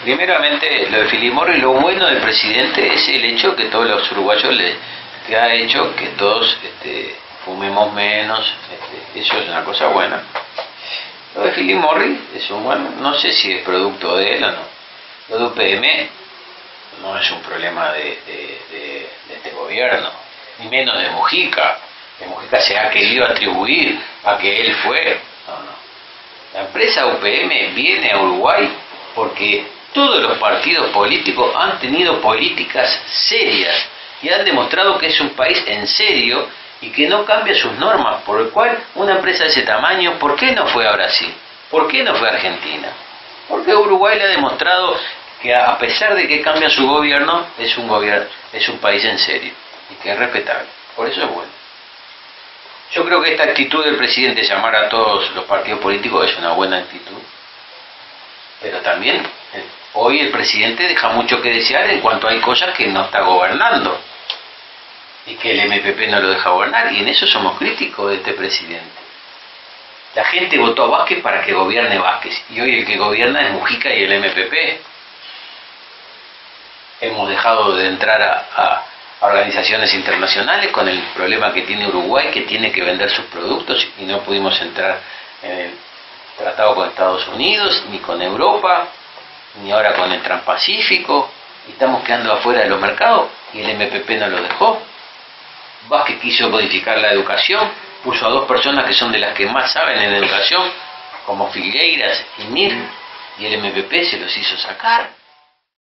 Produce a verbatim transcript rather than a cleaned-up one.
Primeramente, lo de Filimorri, lo bueno del presidente es el hecho que todos los uruguayos le que ha hecho que todos este, fumemos menos, este, eso es una cosa buena. Lo de Filimorri es un bueno, no sé si es producto de él o no. Lo de U P M no es un problema de, de, de, de este gobierno, ni menos de Mujica. Que Mujica se ha querido atribuir a que él fue. No, no. La empresa U P M viene a Uruguay porque todos los partidos políticos han tenido políticas serias y han demostrado que es un país en serio y que no cambia sus normas, por el cual una empresa de ese tamaño, ¿por qué no fue a Brasil? ¿Por qué no fue a Argentina? Porque Uruguay le ha demostrado que a pesar de que cambia su gobierno, es un gobierno, es un país en serio y que es respetable. Por eso es bueno. Yo creo que esta actitud del presidente de llamar a todos los partidos políticos es una buena actitud, pero también eh, hoy el presidente deja mucho que desear en cuanto hay cosas que no está gobernando y que el M P P no lo deja gobernar, y en eso somos críticos de este presidente. La gente votó a Vázquez para que gobierne Vázquez y hoy el que gobierna es Mujica y el M P P. Hemos dejado de entrar a, a a organizaciones internacionales con el problema que tiene Uruguay, que tiene que vender sus productos, y no pudimos entrar en el tratado con Estados Unidos, ni con Europa, ni ahora con el Transpacífico, y estamos quedando afuera de los mercados, y el M P P no lo dejó. Vázquez quiso modificar la educación, puso a dos personas que son de las que más saben en educación, como Figueiras y Mir, y el M P P se los hizo sacar.